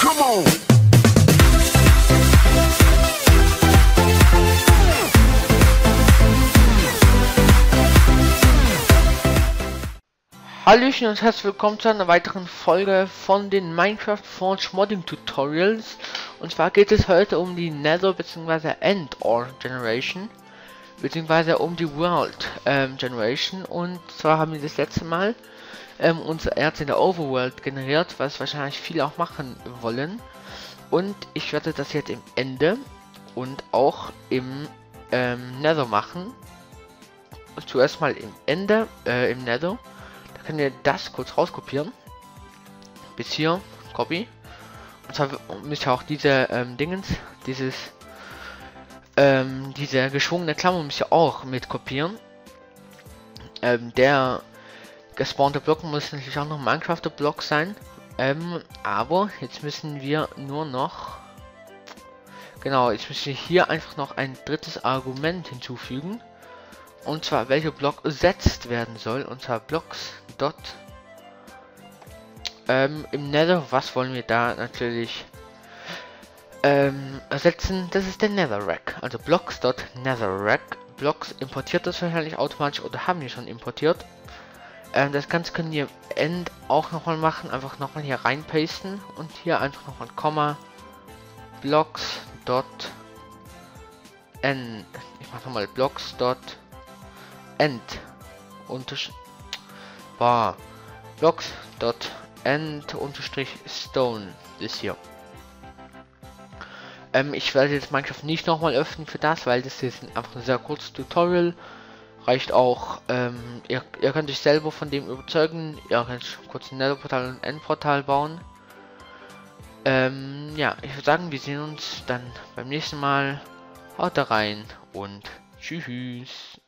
Come on. Hallöchen und herzlich willkommen zu einer weiteren Folge von den Minecraft Forge Modding Tutorials. Und zwar geht es heute um die Nether bzw. End Ore Generation bzw. um die World Generation. Und zwar haben wir das letzte Mal unser Erz in der Overworld generiert, was wahrscheinlich viele auch machen wollen. Und ich werde das jetzt im Ende und auch im Nether machen. Und zuerst mal im Ende, im Nether. Können wir das kurz rauskopieren. Bis hier, Copy. Und zwar müsst ihr auch diese Dingens, diese geschwungene Klammer müsst ihr auch mit kopieren. Der gespawnte Block muss natürlich auch noch Minecrafter Block sein. Aber jetzt müssen wir nur noch, genau, jetzt müssen wir hier einfach noch ein drittes Argument hinzufügen. Und zwar welcher Block ersetzt werden soll. Und zwar Blocks dot im Nether. Was wollen wir da natürlich ersetzen? Das ist der Netherrack. Also Blocks dot Netherrack. Blocks importiert das wahrscheinlich automatisch oder haben wir schon importiert. Das Ganze können wir End auch nochmal machen. Einfach nochmal hier reinpasten und hier einfach nochmal Komma. Blocks dot End. Ich mache nochmal Blocks dot End blocks dot end unterstrich stone ist hier. Ich werde jetzt Minecraft nicht nochmal öffnen für das, weil das ist einfach ein sehr kurzes Tutorial. Reicht auch, ihr könnt euch selber von dem überzeugen. Ihr könnt kurz ein Nether-Portal und ein Endportal bauen. Ja, ich würde sagen, wir sehen uns dann beim nächsten Mal. Haut da rein und tschüss.